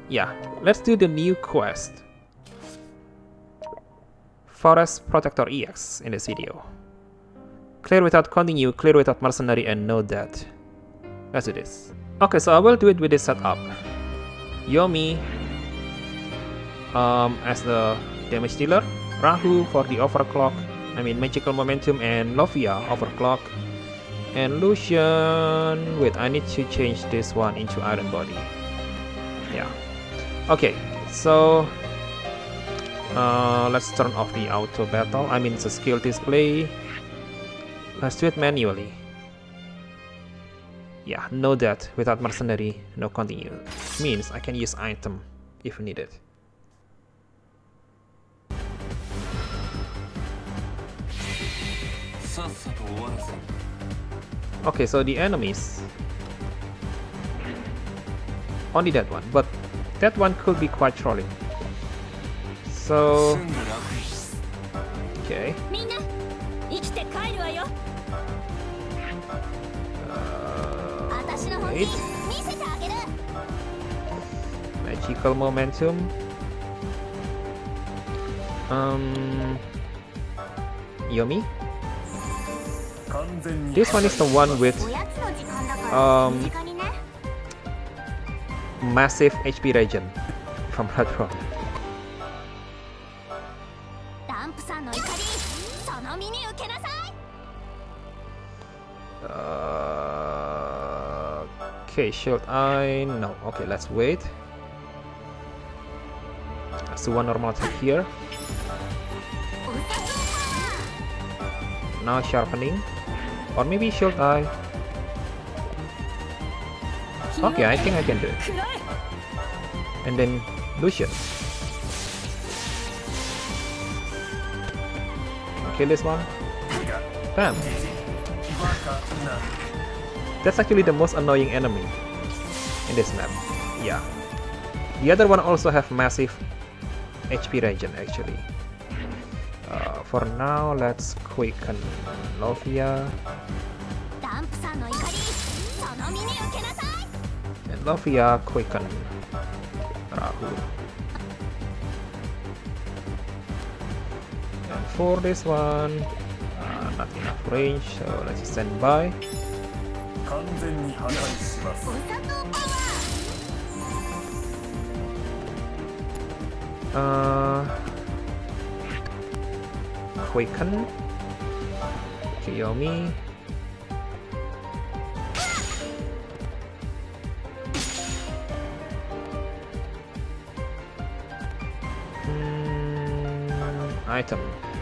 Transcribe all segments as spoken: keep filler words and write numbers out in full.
Yeah, let's do the new quest. Forest Protector E X in this video. Clear without continue, clear without mercenary, and no death. Let's do this. Okay, so I will do it with this setup. Yomi um, as the damage dealer, Rahu for the overclock, I mean magical momentum, and Lovia overclock, and Lucian. Wait, I need to change this one into Iron Body. Yeah. Okay, so uh, let's turn off the auto battle. I mean the skill display. Let's do it manually. Yeah, no death without mercenary, no continue. Means I can use item if needed. Okay, so the enemies only that one, but that one could be quite trolling. So okay. Wait. Magical momentum. Um, Yomi. This one is the one with um massive H P regen from Hadron. Uh, okay, should I? No. Okay, let's wait. Let's do one normal attack here. Now sharpening. Or maybe should I? Okay, I think I can do it. And then Lucian. Okay, this one. Bam. That's actually the most annoying enemy in this map. Yeah. The other one also have massive H P regen actually. Uh, for now, let's quicken Lovia. And Lovia quicken Rahu. And for this one, uh, not enough range, so let's stand by. Uh, quicken Kiyomi. Hmm, item.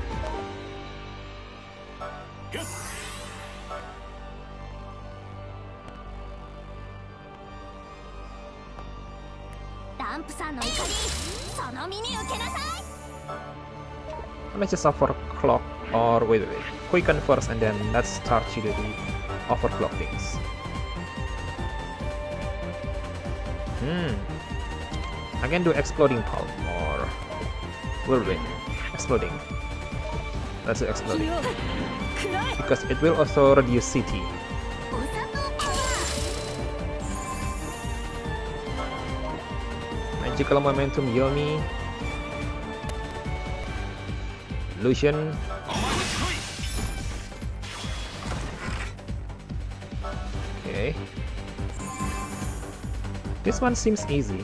Let's just overclock, or wait, wait, wait, quicken first, and then let's start to do the overclock things. Hmm. I can do exploding palm, or wait, wait, exploding. Let's do exploding because it will also reduce C T. Magical momentum Yomi. Lucian. Okay. This one seems easy.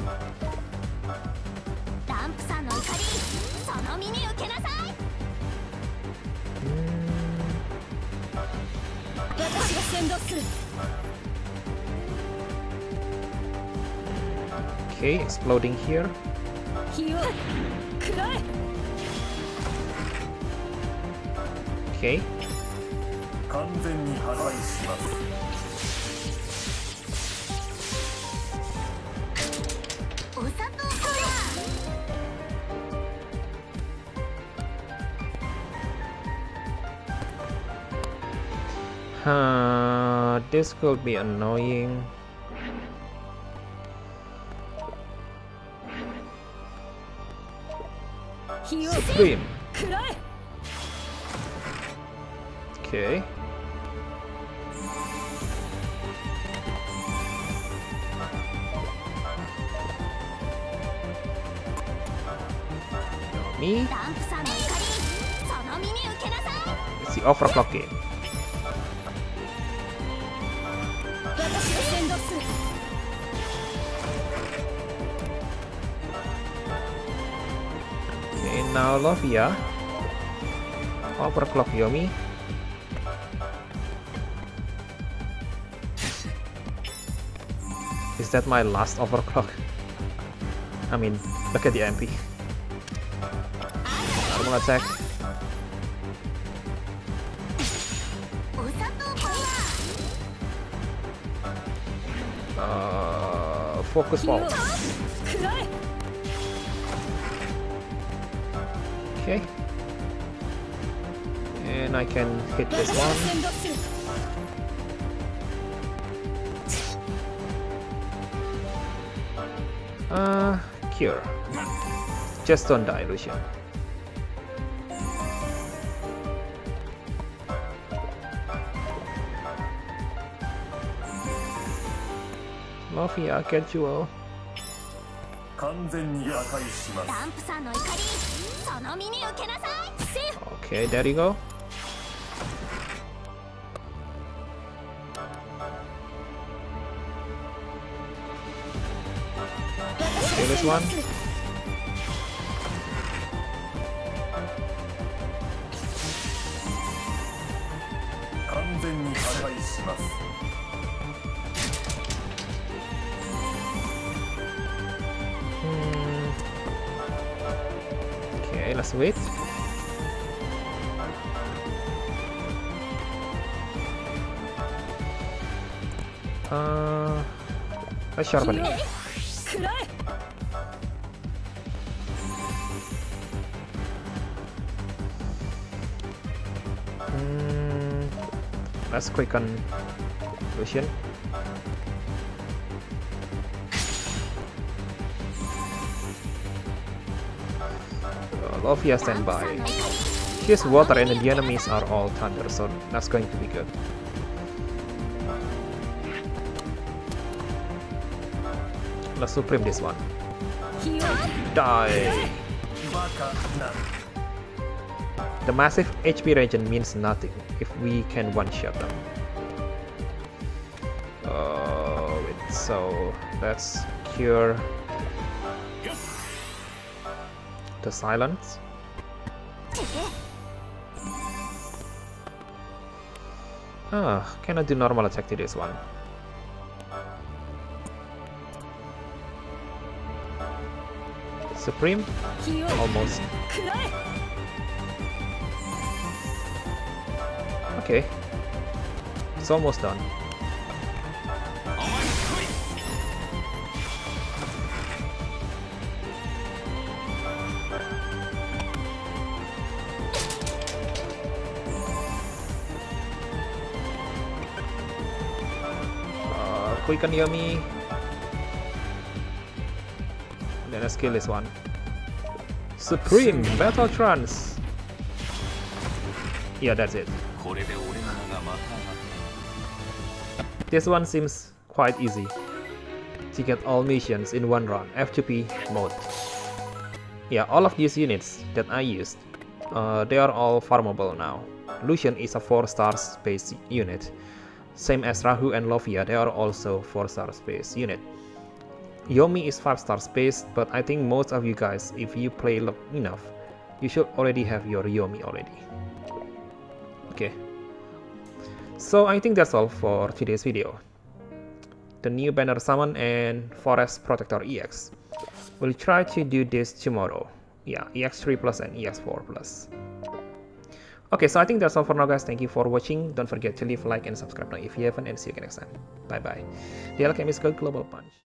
Okay, exploding here. Okay. Uh, this could be annoying. Supreme. Okay. me. It's the overclock game. Okay, now Lovia. Overclock Yomi. Is that my last overclock? I mean, look at the M P. Normal attack. Uh, focus ball. Okay. And I can hit this one. Uh, cure. Just don't die, Lucian. Lovia, get jewel. Okay, there you go. Okay, this one. Hmm. Okay, let's wait. Uh, let's sharpen it. Hmm. Let's quicken Lucian. Uh, Lovia standby. Here's water and the enemies are all thunder, so that's going to be good. Let's supreme this one. Die! The massive H P regen means nothing if we can one-shot them. Uh, wait, so let's cure the silence. Ah, can I do normal attack to this one? Supreme? Almost. Okay. It's almost done. Uh, quicken Yomi. Then let's kill this one. Supreme Battle Trance. Yeah, that's it. This one seems quite easy to get all missions in one run, F two P mode. Yeah, all of these units that I used, uh, they are all farmable now. Lucian is a four star space unit. Same as Rahu and Lovia, they are also four star space unit. Yomi is five star space, but I think most of you guys, if you play enough, you should already have your Yomi already. Okay. So I think that's all for today's video. The new banner summon and Forest Protector E X. We'll try to do this tomorrow. Yeah, E X three plus and E X four plus. Okay, so I think that's all for now, guys. Thank you for watching. Don't forget to leave a like and subscribe now if you haven't, and see you again next time. Bye bye. The Alchemist Global Punch.